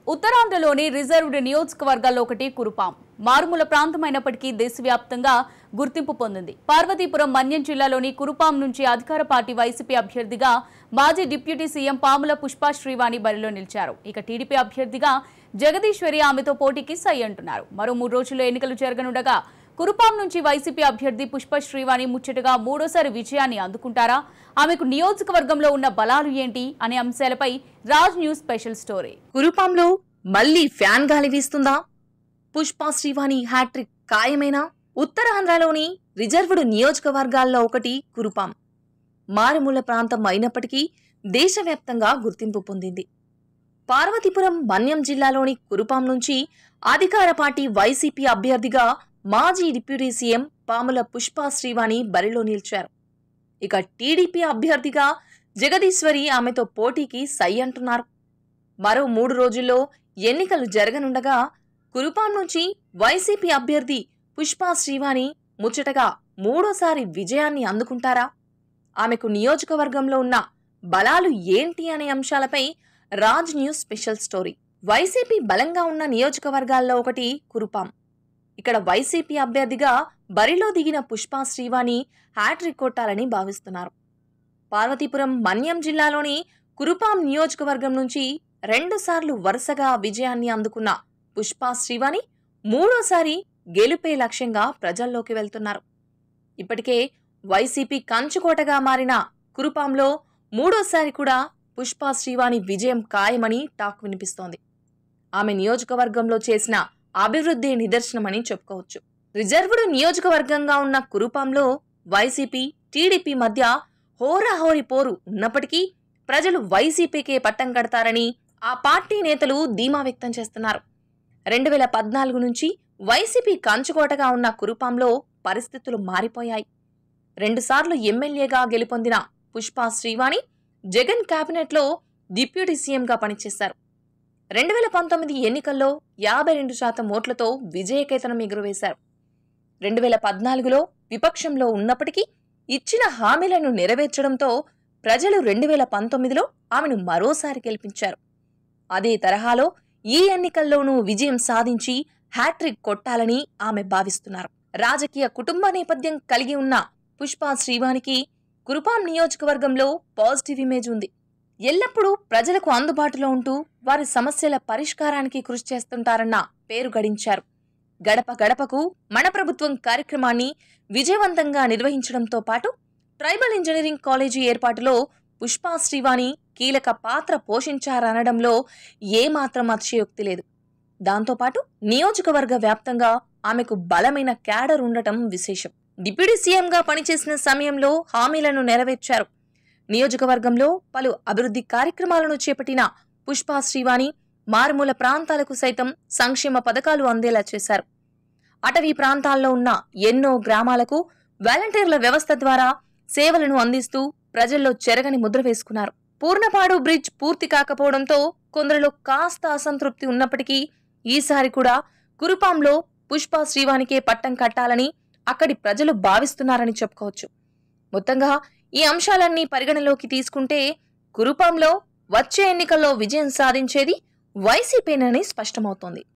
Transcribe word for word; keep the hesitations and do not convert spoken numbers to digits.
ఉత్తరాంధ్రలోని reserved నియోజకవర్గాల్లో ఒకటి కురుపాం. మారుమూల ప్రాంతమైనప్పటికీ దేశవ్యాప్తంగా గుర్తింపు పొందింది. పార్వతీపురం మన్యం జిల్లాలోని కురుపాం నుంచి అధికార పార్టీ వైసీపీ అభ్యర్థిగా మాజీ డిప్యూటీ సీఎం పాముల పుష్ప శ్రీవాణి బరిలో నిలిచారు. ఇక టీడీపీ అభ్యర్థిగా జగదీశ్వరి ఆమెతో పోటీకి సై అంటున్నారు. మరో మూడు రోజుల్లో ఎన్నికలు జరగనుండగా కురుపాం నుంచి వైసీపీ అభ్యర్థి పుష్ప శ్రీవాణి ముచ్చటగా మూడోసారి విజయాన్ని అందుకుంటారా? ఆమెకు నియోజకవర్గంలో ఉన్న బలాలు ఏంటి అనే అంశాలపై రాజ్ న్యూస్ స్పెషల్ స్టోరీ. కురుపాంలో మళ్లీ ఫ్యాన్ గాలి వీస్తుందా? పుష్ప శ్రీవాణి హ్యాట్రిక్ ఖాయమేనా? ఉత్తరాంధ్రలోని రిజర్వ్డ్ నియోజకవర్గాల్లో ఒకటి కురుపాం. మారుమూల ప్రాంతం అయినప్పటికీ దేశవ్యాప్తంగా గుర్తింపు పొందింది. పార్వతీపురం మన్యం జిల్లాలోని కురుపాం నుంచి అధికార పార్టీ వైసీపీ అభ్యర్థిగా మాజీ డిప్యూటీ సీఎం పాముల పుష్ప శ్రీవాణి బరిలో నిలిచారు. ఇక టీడీపీ అభ్యర్థిగా జగదీశ్వరి ఆమెతో పోటీకి సై అంటున్నారు. మరో మూడు రోజుల్లో ఎన్నికలు జరగనుండగా కురుపాం నుంచి వైసీపీ అభ్యర్థి పుష్ప శ్రీవాణి ముచ్చటగా మూడోసారి విజయాన్ని అందుకుంటారా? ఆమెకు నియోజకవర్గంలో ఉన్న బలాలు ఏంటి అనే అంశాలపై Raj news special story. YCP బలంగా ఉన్న నియోజకవర్గాల్లో ఒకటి కురుపాం. ఇక్కడ వైసీపీ అభ్యర్థిగా బరిలో దిగిన పుష్ప శ్రీవాణి హ్యాట్రిక్ కొట్టాలని భావిస్తున్నారు. పార్వతీపురం మన్యం జిల్లాలోని కురుపాం నియోజకవర్గం నుంచి రెండుసార్లు వరుసగా విజయాన్ని అందుకున్న పుష్ప శ్రీవాణి మూడోసారి గెలుపే లక్ష్యంగా ప్రజల్లోకి వెళ్తున్నారు. ఇప్పటికే వైసీపీ కంచుకోటగా మారిన కురుపాంలో మూడోసారి కూడా పుష్ప శ్రీవాణి విజయం ఖాయమని టాక్ వినిపిస్తోంది. ఆమె నియోజకవర్గంలో చేసిన అభివృద్ధి నిదర్శనమని చెప్పుకోవచ్చు. రిజర్వ్డ్ నియోజకవర్గంగా ఉన్న కురుపాంలో వైసీపీ టీడీపీ మధ్య హోరాహోరీ పోరు ఉన్నప్పటికీ ప్రజలు వైసీపీకే పట్టం కడతారని ఆ పార్టీ నేతలు ధీమా వ్యక్తం చేస్తున్నారు. రెండు వేల పద్నాలుగు నుంచి వైసీపీ కంచుకోటగా ఉన్న కురుపాంలో పరిస్థితులు మారిపోయాయి. రెండుసార్లు ఎమ్మెల్యేగా గెలుపొందిన పుష్ప శ్రీవాణి జగన్ కేబినెట్లో డిప్యూటీ సీఎంగా పనిచేశారు. రెండు వేల పంతొమ్మిది ఎన్నికల్లో యాభై రెండు శాతం ఓట్లతో విజయకేతనం ఎగురవేశారు. రెండు వేల పద్నాలుగులో విపక్షంలో ఉన్నప్పటికీ ఇచ్చిన హామీలను నెరవేర్చడంతో ప్రజలు రెండు వేల పంతొమ్మిదిలో ఆమెను మరోసారి గెలిపించారు. అదే తరహాలో ఈ ఎన్నికల్లోనూ విజయం సాధించి హ్యాట్రిక్ కొట్టాలని ఆమె భావిస్తున్నారు. రాజకీయ కుటుంబ నేపథ్యం కలిగి ఉన్న పుష్ప శ్రీవాణికి కురుపాం నియోజకవర్గంలో పాజిటివ్ ఇమేజ్ ఉంది. ఎల్లప్పుడూ ప్రజలకు అందుబాటులో ఉంటూ వారి సమస్యల పరిష్కారానికి కృషి చేస్తుంటారన్న పేరు గడించారు. గడప గడపకు మన ప్రభుత్వం కార్యక్రమాన్ని విజయవంతంగా నిర్వహించడంతో పాటు ట్రైబల్ ఇంజనీరింగ్ కాలేజీ ఏర్పాటులో పుష్ప శ్రీవాణి కీలక పాత్ర పోషించారనడంలో ఏమాత్రం అతిశయోక్తి లేదు. దాంతోపాటు నియోజకవర్గ వ్యాప్తంగా ఆమెకు బలమైన క్యాడర్ ఉండటం విశేషం. డిప్యూటీ సీఎంగా పనిచేసిన సమయంలో హామీలను నెరవేర్చారు. నియోజకవర్గంలో పలు అభివృద్ధి కార్యక్రమాలను చేపట్టిన పుష్ప శ్రీవాణి మారుమూల ప్రాంతాలకు సైతం సంక్షేమ పథకాలు అందేలా చేశారు. అటవీ ప్రాంతాల్లో ఉన్న ఎన్నో గ్రామాలకు వాలంటీర్ల వ్యవస్థ ద్వారా సేవలను అందిస్తూ ప్రజల్లో చెరగని ముద్ర వేసుకున్నారు. పూర్ణపాడు బ్రిడ్జ్ పూర్తి కాకపోవడంతో కొందరిలో కాస్త అసంతృప్తి ఉన్నప్పటికీ ఈసారి కూడా కురుపాంలో పుష్ప శ్రీవాణికే పట్టం కట్టాలని అక్కడి ప్రజలు భావిస్తున్నారని చెప్పుకోవచ్చు. మొత్తంగా ఈ అంశాలన్నీ పరిగణలోకి తీసుకుంటే కురుపాంలో వచ్చే ఎన్నికల్లో విజయం సాధించేది వైసీపీనని స్పష్టమవుతోంది.